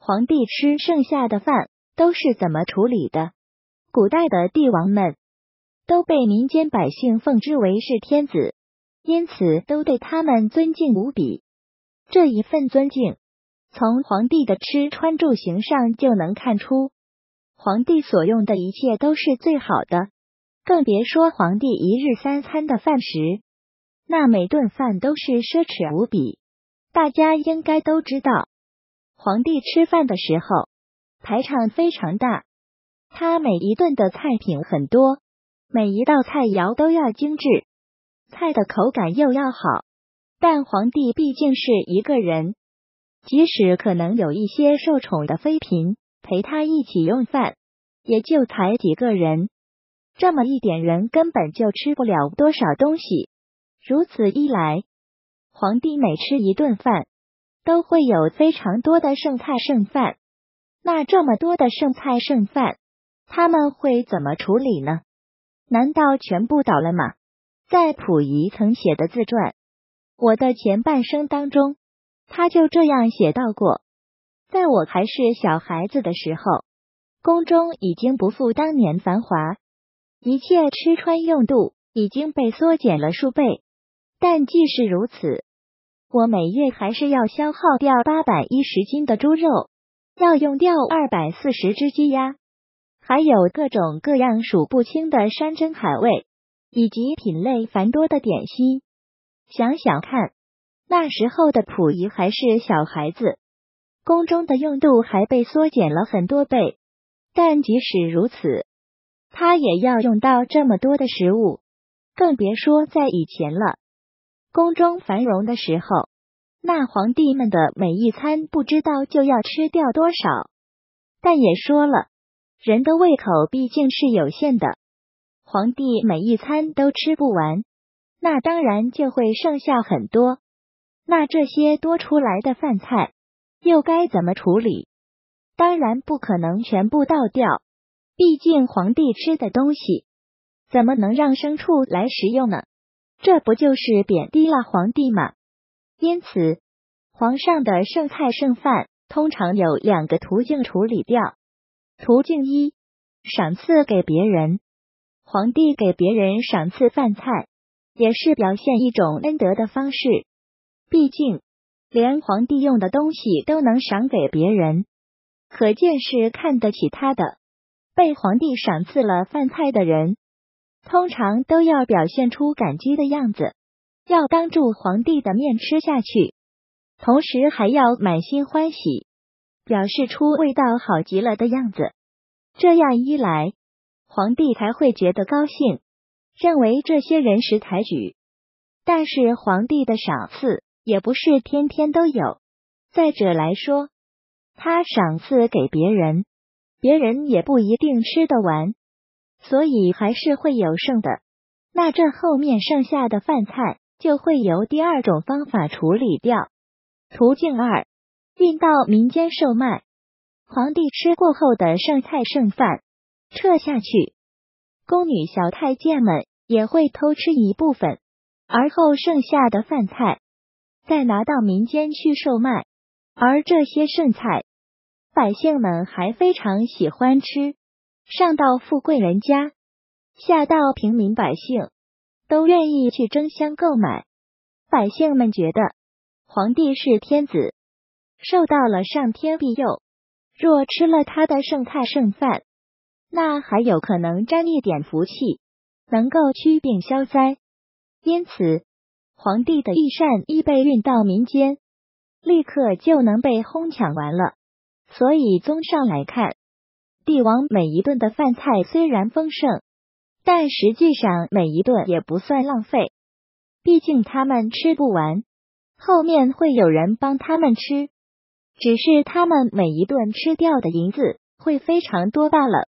皇帝吃剩下的饭都是怎么处理的？古代的帝王们都被民间百姓奉之为是天子，因此都对他们尊敬无比。这一份尊敬，从皇帝的吃穿住行上就能看出，皇帝所用的一切都是最好的，更别说皇帝一日三餐的饭食，那每顿饭都是奢侈无比。大家应该都知道，皇帝吃饭的时候排场非常大，他每一顿的菜品很多，每一道菜肴都要精致，菜的口感又要好。但皇帝毕竟是一个人，即使可能有一些受宠的妃嫔陪他一起用饭，也就才几个人，这么一点人根本就吃不了多少东西。如此一来，皇帝每吃一顿饭都会有非常多的剩菜剩饭。那这么多的剩菜剩饭，他们会怎么处理呢？难道全部倒了吗？在溥仪曾写的自传《我的前半生》当中，他就这样写到过，在我还是小孩子的时候，宫中已经不复当年繁华，一切吃穿用度已经被缩减了数倍。但即使如此，我每月还是要消耗掉810斤的猪肉，要用掉240只鸡鸭，还有各种各样数不清的山珍海味，以及品类繁多的点心。想想看，那时候的溥仪还是小孩子，宫中的用度还被缩减了很多倍，但即使如此，他也要用到这么多的食物，更别说在以前了。宫中繁荣的时候，那皇帝们的每一餐不知道就要吃掉多少。但也说了，人的胃口毕竟是有限的，皇帝每一餐都吃不完，那当然就会剩下很多。那这些多出来的饭菜又该怎么处理？当然不可能全部倒掉，毕竟皇帝吃的东西怎么能让牲畜来食用呢？这不就是贬低了皇帝吗？因此，皇上的剩菜剩饭通常有2个途径处理掉。途径一，赏赐给别人。皇帝给别人赏赐饭菜，也是表现一种恩德的方式。毕竟，连皇帝用的东西都能赏给别人，可见是看得起他的。被皇帝赏赐了饭菜的人，通常都要表现出感激的样子，要当住皇帝的面吃下去，同时还要满心欢喜，表示出味道好极了的样子。这样一来，皇帝才会觉得高兴，认为这些人识抬举。但是皇帝的赏赐也不是天天都有，再者来说，他赏赐给别人，别人也不一定吃得完，所以还是会有剩的。那这后面剩下的饭菜就会由第2种方法处理掉。途径2，运到民间售卖。皇帝吃过后的剩菜剩饭撤下去，宫女小太监们也会偷吃一部分，而后剩下的饭菜再拿到民间去售卖。而这些剩菜，百姓们还非常喜欢吃，上到富贵人家，下到平民百姓，都愿意去争相购买。百姓们觉得皇帝是天子，受到了上天庇佑，若吃了他的剩菜剩饭，那还有可能沾一点福气，能够驱病消灾。因此，皇帝的御膳一被运到民间，立刻就能被哄抢完了。所以综上来看，帝王每一顿的饭菜虽然丰盛，但实际上每一顿也不算浪费，毕竟他们吃不完，后面会有人帮他们吃，只是他们每一顿吃掉的银子会非常多罢了。